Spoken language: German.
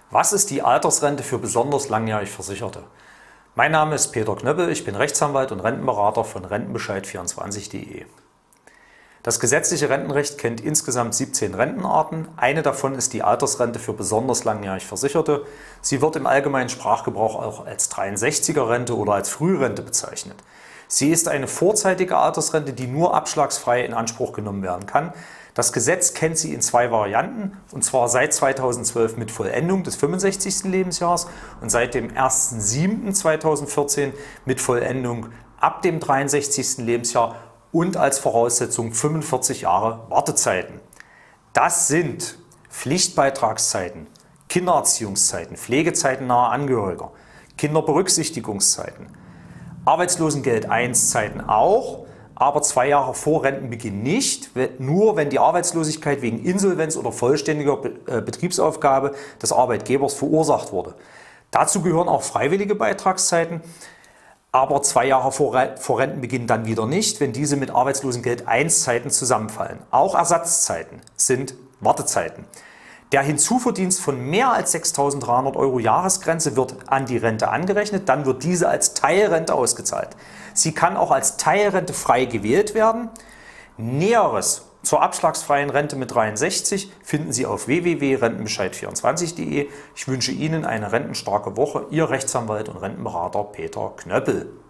Was ist die Altersrente für besonders langjährig Versicherte? Mein Name ist Peter Knöppel, ich bin Rechtsanwalt und Rentenberater von Rentenbescheid24.de. Das gesetzliche Rentenrecht kennt insgesamt 17 Rentenarten. Eine davon ist die Altersrente für besonders langjährig Versicherte. Sie wird im allgemeinen Sprachgebrauch auch als 63er-Rente oder als Frührente bezeichnet. Sie ist eine vorzeitige Altersrente, die nur abschlagsfrei in Anspruch genommen werden kann. Das Gesetz kennt sie in zwei Varianten, und zwar seit 2012 mit Vollendung des 65. Lebensjahres und seit dem 1.7.2014 mit Vollendung ab dem 63. Lebensjahr und als Voraussetzung 45 Jahre Wartezeiten. Das sind Pflichtbeitragszeiten, Kindererziehungszeiten, Pflegezeiten naher Angehöriger, Kinderberücksichtigungszeiten, Arbeitslosengeld 1 Zeiten auch, aber 2 Jahre vor Rentenbeginn nicht, nur wenn die Arbeitslosigkeit wegen Insolvenz oder vollständiger Betriebsaufgabe des Arbeitgebers verursacht wurde. Dazu gehören auch freiwillige Beitragszeiten, aber 2 Jahre vor Rentenbeginn dann wieder nicht, wenn diese mit Arbeitslosengeld 1 Zeiten zusammenfallen. Auch Ersatzzeiten sind Wartezeiten. Der Hinzuverdienst von mehr als 6.300 € Jahresgrenze wird an die Rente angerechnet, dann wird diese als Teilrente ausgezahlt. Sie kann auch als Teilrente frei gewählt werden. Näheres zur abschlagsfreien Rente mit 63 finden Sie auf www.rentenbescheid24.de. Ich wünsche Ihnen eine rentenstarke Woche. Ihr Rechtsanwalt und Rentenberater Peter Knöppel.